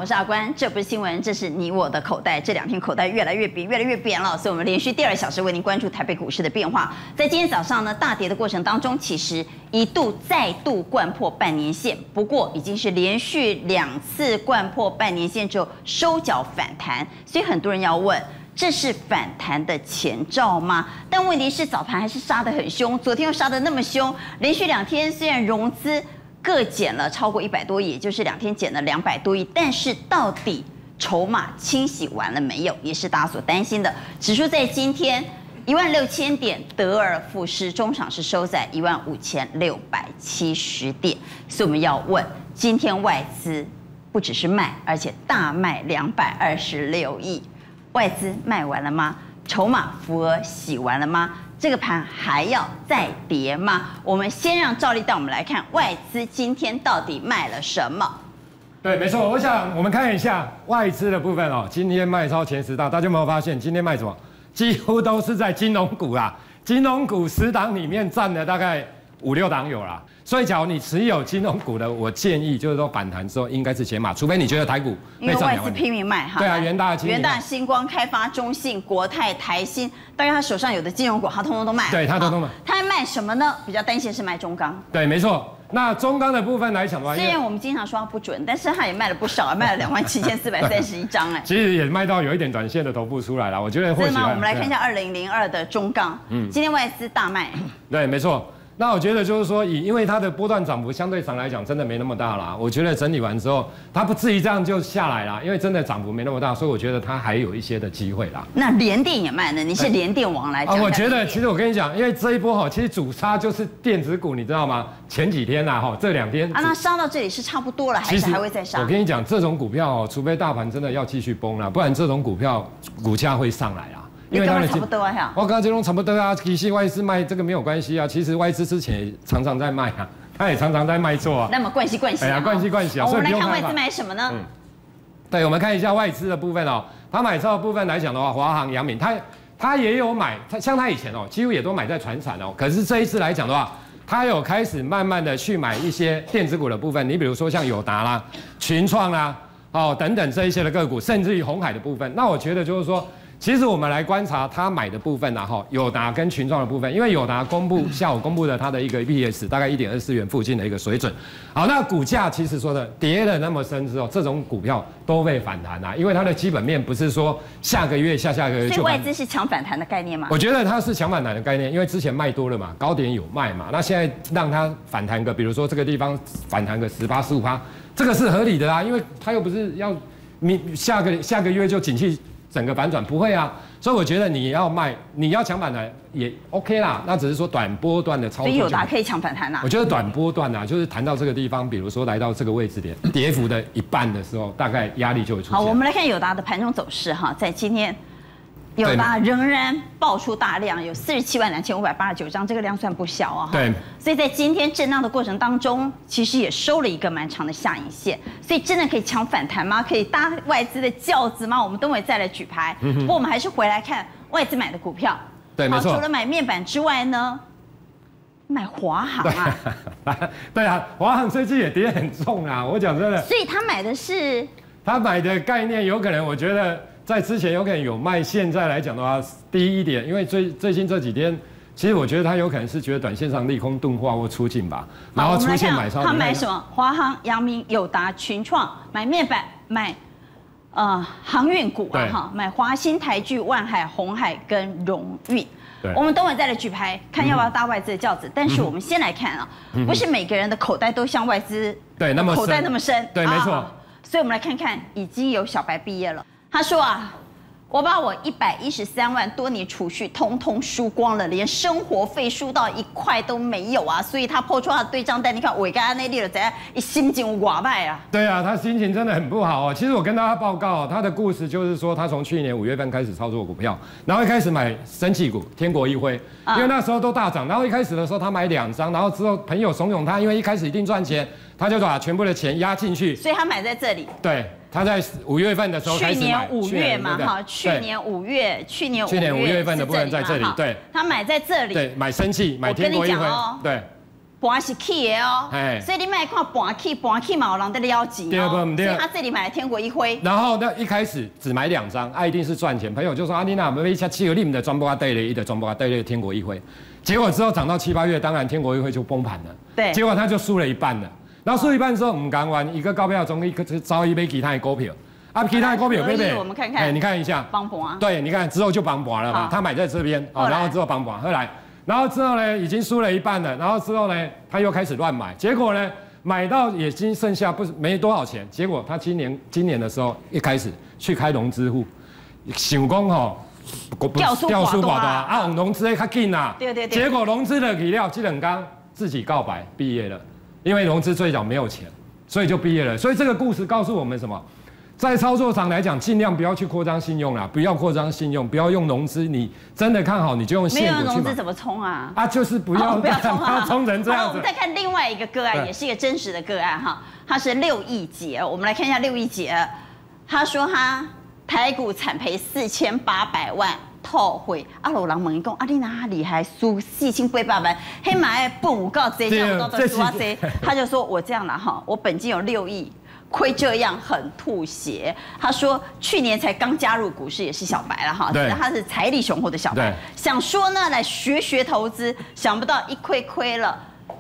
我是阿关，这不是新闻，这是你我的口袋。这2天口袋越来越扁，越来越扁了，所以我们连续第2小时为您关注台北股市的变化。在今天早上呢，大跌的过程当中，其实一度再度掼破半年线，不过已经是连续2次掼破半年线之后收脚反弹，所以很多人要问。这是反弹的前兆吗？但问题是早盘还是杀得很凶，昨天又杀得那么凶，连续2天虽然融资各减了超过100多亿，也就是2天减了200多亿，但是到底筹码清洗完了没有，也是大家所担心的。指数在今天16000点得而复失，中场是收在15670点，所以我们要问，今天外资不只是卖，而且大卖226亿。外资卖完了吗？筹码浮额洗完了吗？这个盘还要再跌吗？我们先让赵丽带我们来看外资今天到底卖了什么。 对，没错，我想我们看一下外资的部分哦。今天卖超前10大，大家有没有发现今天卖什么？几乎都是在金融股啦。金融股10档里面占了大概5、6档有啦。所以，假如你持有金融股的，我建议就是说反弹之后应该是减码，除非你觉得台股因为外资拼命卖哈。 对啊，元大、 星光、开发、中信、国泰、台新，大概他手上有的金融股，他通通都卖。 对，他通通卖。 他还卖什么呢？比较担心是卖中钢。 对，没错。那中钢的部分来讲的话， 虽然我们经常说它不准，但是它也卖了不少，卖了27431张哎。 其实也卖到有一点短线的头部出来了，我觉得或许。 是吗？我们来看一下2002的中钢，今天外资大卖。 对，没错。那我觉得就是说，因为它的波段涨幅相对上来讲真的没那么大啦，我觉得整理完之后，它不至于这样就下来啦，因为真的涨幅没那么大，所以我觉得它还有一些的机会啦。 那联电也卖呢？你是联电王来讲。 我觉得其实我跟你讲，因为这一波哈，其实主杀就是电子股，你知道吗？前几天呐哈，这2天那杀到这里是差不多了，还是还会再杀？ 我跟你讲，这种股票哦，除非大盘真的要继续崩了，不然这种股票股价会上来啦。 因为它差不多啊， 我刚刚这种差不多啊，其实外资卖这个没有关系啊，其实外资之前也常常在卖啊，他也常常在卖错啊。 那么关系， 哎呀，关系啊。 我们来看外资买什么呢？ 对，我们看一下外资的部分哦，他买超的部分来讲的话，华航、阳明，他也有买，像他以前哦，几乎也都买在传产哦，可是这一次来讲的话，他有开始慢慢的去买一些电子股的部分，你比如说像友达啦、群创啦，哦等等这一些的个股，甚至于鸿海的部分，那我觉得就是说。其实我们来观察他买的部分啊，友达跟群创的部分，因为友达下午公布了它的一个 EPS 大概1.24元附近的一个水准。好，那股价其实说的跌了那么深之后，这种股票都会反弹啊，因为它的基本面不是说下个月、下个月就。 所以外资是抢反弹的概念吗？ 我觉得它是抢反弹的概念，因为之前卖多了嘛，高点有卖嘛，那现在让它反弹个，比如说这个地方反弹个18、15%，这个是合理的啊，因为它又不是要下个月就景气。整个反转不会啊，所以我觉得你要卖，你要抢反弹也 OK 啦，那只是说短波段的操作。 所以友达可以抢反弹啊。 我觉得短波段啊，就是谈到这个地方，比如说来到这个位置点，跌幅的一半的时候，大概压力就会出现。 好，我们来看友达的盘中走势哈，在今天。友达仍然爆出大量，有472589张，这个量算不小啊。 对， 所以在今天震荡的过程当中，其实也收了一个蛮长的下影线，所以真的可以抢反弹吗？可以搭外资的轿子吗？我们等会再来举牌。不过我们还是回来看外资买的股票。 对，没错。 除了买面板之外呢，买华航啊。 对啊，华航最近也跌很重啊，我讲真的。 所以他买的是？ 他买的概念有可能，我觉得。在之前有可能有卖，现在来讲的话，低一点，因为最近这几天，其实我觉得他有可能是觉得短线上利空钝化或出尽吧，然后出现买超。 他买什么？华航、阳明、友达、群创，买面板，买航运股啊哈，买华新、台聚、万海、鸿海跟荣运。我们等会再来举牌，看要不要搭外资的轿子。但是我们先来看啊，不是每个人的口袋都像外资对那么口袋那么深。 对，没错。 所以我们来看看，已经有小白毕业了。他说啊，我把我113万多年储蓄通通输光了，连生活费输到1块都没有啊！所以他抛出他的对账单，你看我刚刚那里了怎样，心情瓦败啊！ 对啊，他心情真的很不好哦。其实我跟大家报告，他的故事就是说，他从去年5月份开始操作股票，然后一开始买生技股天国一辉，因为那时候都大涨，然后一开始的时候他买2张，然后之后朋友怂恿他，因为一开始一定赚钱，他就把全部的钱压进去， 所以他买在这里。 对。他在5月份的时候开始买， 去年5月嘛，哈，去年5月份的部分在这里，对， 他买在这里， 对，买生气，买天国一辉，对， 盘是起的哦，所以你卖看盘起嘛有人在了钱哦，所以他这里买了天国一辉。 然后呢，一开始只买2张，一定是赚钱。朋友就说你那买一下7个，你们的专播带了一的专播带了天国一辉，结果之后涨到7、8月，当然天国一辉就崩盘了。 对， 结果他就输了一半了。然后输一半之后，我们刚完一个高票中一个招一杯其他的股票。其他的股票对不对？ 我们看看， 你看一下， 帮盘。 对，你看之后就帮盘了嘛，他买在这边，然后之后帮盘，后来。然后之后呢，已经输了一半了。然后之后呢，他又开始乱买，结果呢，买到已经剩下没多少钱。结果他今年的时候一开始去开融资户，想讲掉书寡大融资的较紧啦。 对。 结果融资的理料基本刚自己告白毕业了，因为融资最早没有钱，所以就毕业了。所以这个故事告诉我们什么？在操作上来讲，尽量不要去扩张信用啦，不要扩张信用，不要用融资。你真的看好，你就用现股去买。 没有融资怎么冲啊？ 就是不要冲啊，冲成这样子。 我们再看另外一个个案，也是一个真实的个案哈，他是6亿杰，我们来看一下6亿杰，他说他台股惨赔4800万。套回有人问伊讲你哪里还输4800万？黑马笨五告这样，我都输啊这，他就说我这样了哈，我本金有6亿。亏这样很吐血。他说去年才刚加入股市，也是小白了哈，他是财力雄厚的小白，想说呢来学投资，想不到一亏了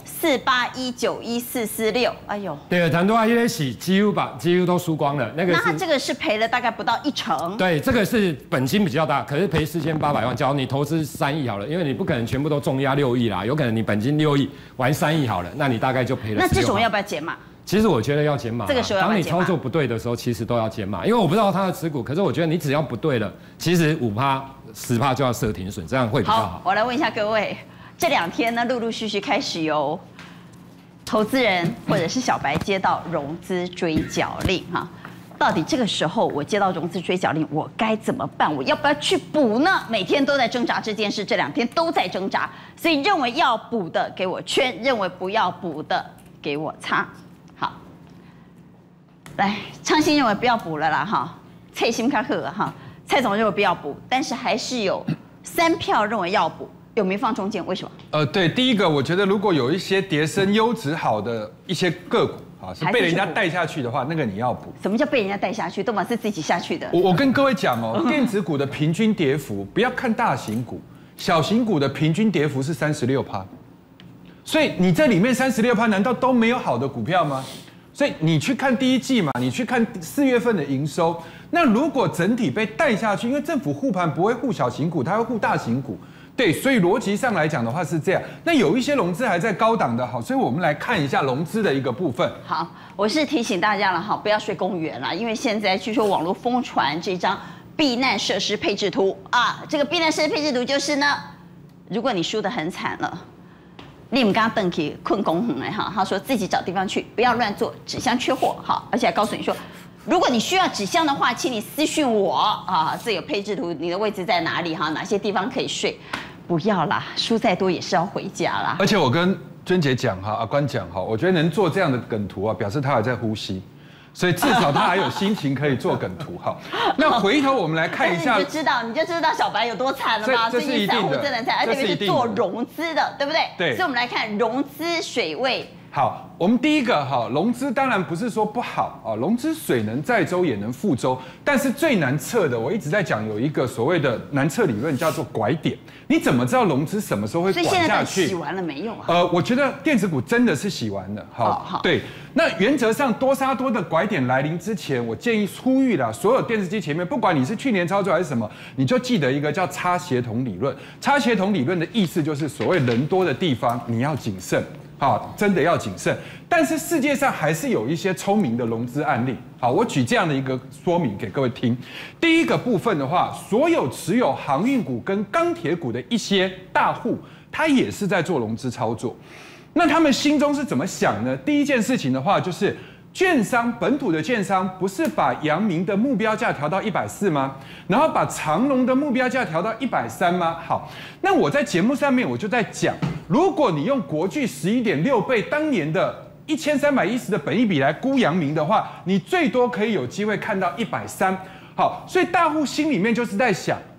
481914446，哎呦， 对，很多那些洗几乎都输光了。那他这个是赔了大概不到1成。 对，这个是本金比较大，可是赔4800万。假如你投资3亿好了，因为你不可能全部都重压6亿啦，有可能你本金6亿玩3亿好了，那你大概就赔了。 那这种要不要减码？ 其实我觉得要减码。 这个时候要减码。 当你操作不对的时候，其实都要减码，因为我不知道他的持股，可是我觉得你只要不对了，其实5%、10%就要设停损，这样会比较好。 我来问一下各位，这2天呢，陆陆续续开始有投资人或者是小白接到融资追缴令哈，到底这个时候我接到融资追缴令，我该怎么办？我要不要去补呢？每天都在挣扎这件事，这2天都在挣扎，所以认为要补的给我圈，认为不要补的给我叉。好，来，昌兴认为不要补了啦哈，蔡心卡赫哈，蔡总认为不要补，但是还是有3票认为要补。有没放中间？为什么？ 对，第一个，我觉得如果有一些跌升优质好的一些个股啊，是被人家带下去的话，那个你要补。 什么叫被人家带下去？都嘛是自己下去的。 我跟各位讲哦，电子股的平均跌幅，不要看大型股，小型股的平均跌幅是36%。所以你这里面36%，难道都没有好的股票吗？所以你去看第1季嘛，你去看4月份的营收，那如果整体被带下去，因为政府护盘不会护小型股，它会护大型股。对，所以逻辑上来讲的话是这样。那有一些融资还在高档的，好，所以我们来看一下融资的一个部分。 好，我是提醒大家了哈，不要睡公园了，因为现在据说网络疯传这张避难设施配置图啊，这个避难设施配置图就是呢，如果你输得很惨了，你们刚刚登起困公很哎哈，他说自己找地方去，不要乱做，纸箱缺货好，而且还告诉你说，如果你需要纸箱的话，请你私讯我啊，这有配置图，你的位置在哪里哈，哪些地方可以睡。不要啦，输再多也是要回家啦。 而且我跟娟姐讲哈，阿关讲哈，我觉得能做这样的梗图啊，表示他还在呼吸，所以至少他还有心情可以做梗图哈。那回头我们来看一下， 你就知道小白有多惨了吗？ 这是一定的， 散户真的惨，而且是做融资的，对不对？ 对。 所以我们来看融资水位。 好，我们第一个哈，融资当然不是说不好啊，融资水能载舟也能覆舟，但是最难测的，我一直在讲有一个所谓的难测理论叫做拐点，你怎么知道融资什么时候会拐下去？ 所以现在洗完了没用啊？ 我觉得电子股真的是洗完了，好，对。那原则上多杀多的拐点来临之前，我建议呼吁啦，所有电视机前面，不管你是去年操作还是什么，你就记得一个叫差协同理论。差协同理论的意思就是所谓人多的地方你要谨慎。好，真的要谨慎。但是世界上还是有一些聪明的融资案例。好，我举这样的一个说明给各位听。第一个部分的话，所有持有航运股跟钢铁股的一些大户，他也是在做融资操作。那他们心中是怎么想呢？第一件事情的话，就是券商本土的券商不是把阳明的目标价调到140吗？然后把长荣的目标价调到130吗？好，那我在节目上面我就在讲，如果你用国巨11.6倍当年的1310的本益比来估阳明的话，你最多可以有机会看到130。好，所以大户心里面就是在想，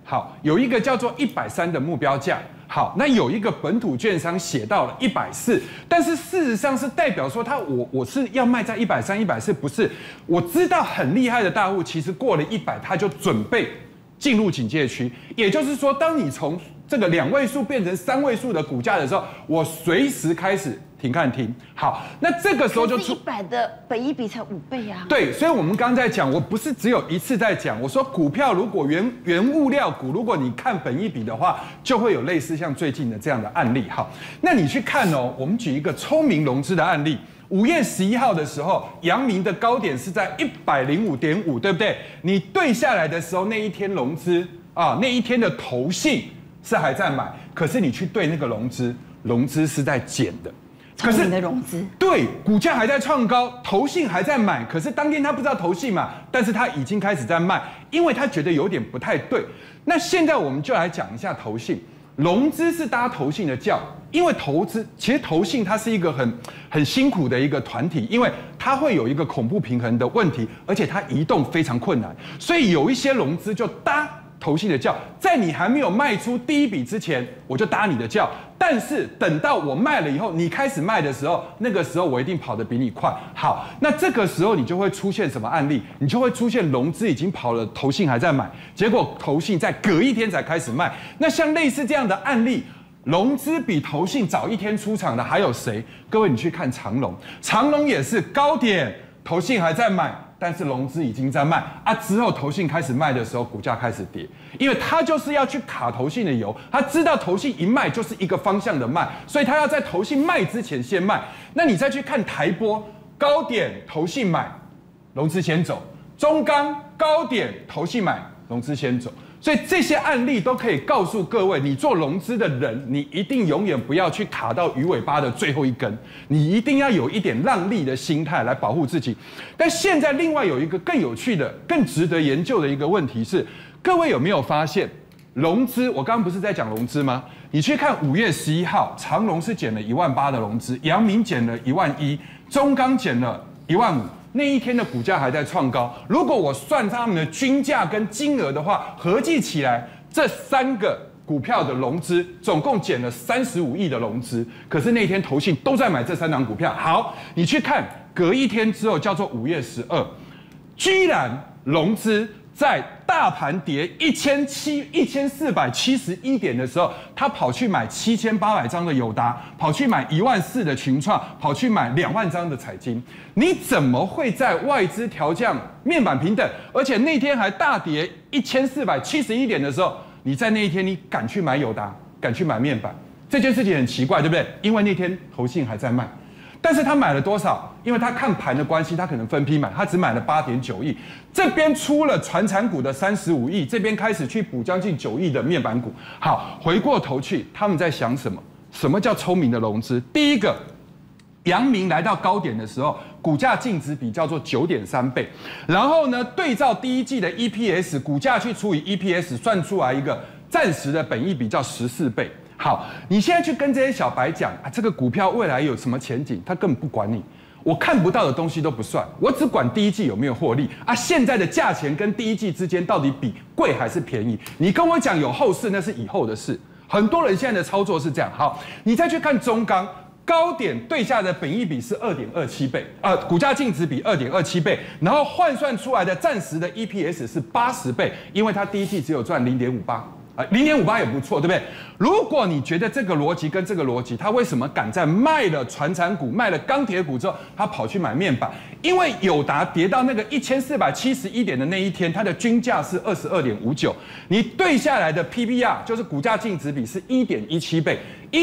好，有一个叫做130的目标价。好，那有一个本土券商写到了140，但是事实上是代表说我是要卖在130、140，不是。我知道很厉害的大户，其实过了100，他就准备进入警戒区。也就是说，当你从这个2位数变成3位数的股价的时候，我随时开始停看停。好，那这个时候就 100的本益比才5倍啊。 对，所以我们刚刚在讲，我不是只有一次在讲，我说股票如果原物料股，如果你看本益比的话，就会有类似像最近的这样的案例。好，那你去看哦，我们举一个聪明融资的案例。5月11号的时候，阳明的高点是在105.5，对不对？你对下来的时候，那一天融资啊，那一天的投信是还在买，可是你去对那个融资是在减的。 聪明的融资， 对，股价还在创高，投信还在买，可是当天他不知道投信嘛，但是他已经开始在卖，因为他觉得有点不太对。那现在我们就来讲一下投信，融资是搭投信的轿，因为其实投信它是一个很辛苦的一个团体，因为它会有一个恐怖平衡的问题，而且它移动非常困难，所以有一些融资就搭投信的轿，在你还没有卖出第一笔之前，我就搭你的轿。但是等到我卖了以后，你开始卖的时候，那个时候我一定跑得比你快。好，那这个时候你就会出现什么案例？你就会出现融资已经跑了，投信还在买，结果投信在隔一天才开始卖。那像类似这样的案例，融资比投信早一天出场的还有谁？各位，你去看长荣，长荣也是高点，投信还在买。但是融资已经在卖啊，之后投信开始卖的时候，股价开始跌，因为他就是要去卡投信的油，他知道投信一卖就是一个方向的卖，所以他要在投信卖之前先卖。那你再去看台波，高点投信买，融资先走；中钢高点投信买，融资先走。所以这些案例都可以告诉各位，你做融资的人，你一定永远不要去卡到鱼尾巴的最后一根，你一定要有一点让利的心态来保护自己。但现在另外有一个更有趣的、更值得研究的一个问题是，各位有没有发现，融资？我刚刚不是在讲融资吗？你去看5月11号，长荣是减了18000的融资，阳明减了11000，中钢减了15000。那一天的股价还在创高，如果我算他们的均价跟金额的话，合计起来，这3个股票的融资总共减了35亿的融资。可是那天投信都在买这3档股票。好，你去看，隔一天之后叫做5月12，居然融资在大盘跌1471点的时候，他跑去买7800张的友达，跑去买14000的群创，跑去买2万张的彩晶。你怎么会在外资调降面板平等，而且那天还大跌1471点的时候，你在那一天你敢去买友达，敢去买面板？这件事情很奇怪，对不对？因为那天投信还在卖。但是他买了多少？因为他看盘的关系，他可能分批买，他只买了8.9亿。这边出了传产股的35亿，这边开始去补将近9亿的面板股。好，回过头去，他们在想什么？什么叫聪明的融资？第一个，阳明来到高点的时候，股价净值比叫做9.3倍，然后呢，对照第一季的 EPS， 股价去除以 EPS， 算出来一个暂时的本益比叫14倍。好，你现在去跟这些小白讲啊，这个股票未来有什么前景，他根本不管你。我看不到的东西都不算，我只管第一季有没有获利啊。现在的价钱跟第一季之间到底比贵还是便宜？你跟我讲有后市，那是以后的事。很多人现在的操作是这样。好，你再去看中钢。高点对下的本益比是2.27倍，股价净值比2.27倍，然后换算出来的暂时的 EPS 是80倍，因为它第一季只有赚0.58，0.58也不错，对不对？如果你觉得这个逻辑跟这个逻辑，他为什么敢在卖了传产股、卖了钢铁股之后，他跑去买面板？因为友达跌到那个1471点的那一天，它的均价是22.59，你对下来的 PBR 就是股价净值比是1.17倍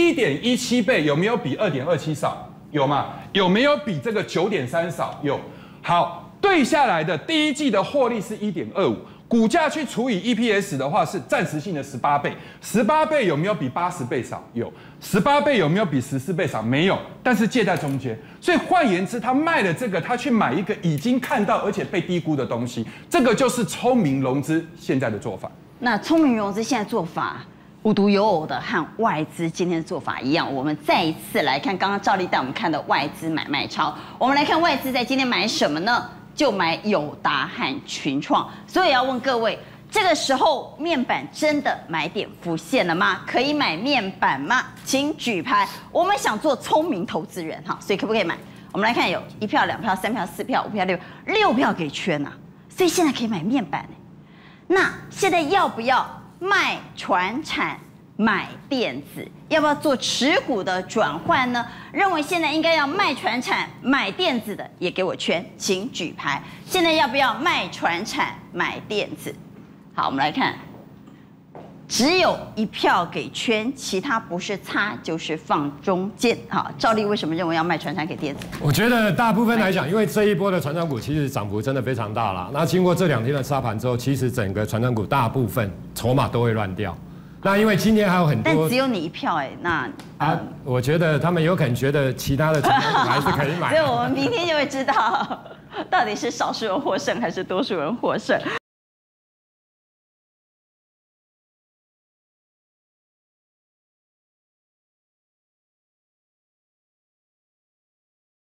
，1.17倍有没有比2.27少？有吗？有没有比这个9.3少？有。好，对下来的第一季的获利是1.25。股价去除以 EPS 的话是暂时性的18倍，18倍有没有比80倍少？有。18倍有没有比14倍少？没有。但是介在中间，所以换言之，他卖了这个，他去买一个已经看到而且被低估的东西，这个就是聪明融资现在的做法。 那聪明融资现在做法无独有偶的和外资今天的做法一样，我们再一次来看刚刚赵丽带我们看的外资买卖超，我们来看外资在今天买什么呢？就买友达和群创，所以要问各位， 这个时候面板真的买点浮现了吗？可以买面板吗？请举牌。我们想做聪明投资人哈，所以可不可以买？我们来看，有1票、2票、3票、4票、5票、6票给圈呐，所以现在可以买面板。那现在要不要卖传产买电子？要不要做持股的转换呢？认为现在应该要卖传产买电子的也给我圈，请举牌。现在要不要卖传产买电子？好，我们来看，只有1票给圈，其他不是擦就是放中间。好，兆立为什么认为要卖传产给电子？ 我觉得大部分来讲，因为这一波的传产股其实涨幅真的非常大啦。那经过这2天的杀盘之后，其实整个传产股大部分筹码都会乱掉。那因为今天还有很多， 但只有你1票哎，那我觉得他们有可能觉得其他的传产股还是可以买。 所以我们明天就会知道，到底是少数人获胜还是多数人获胜。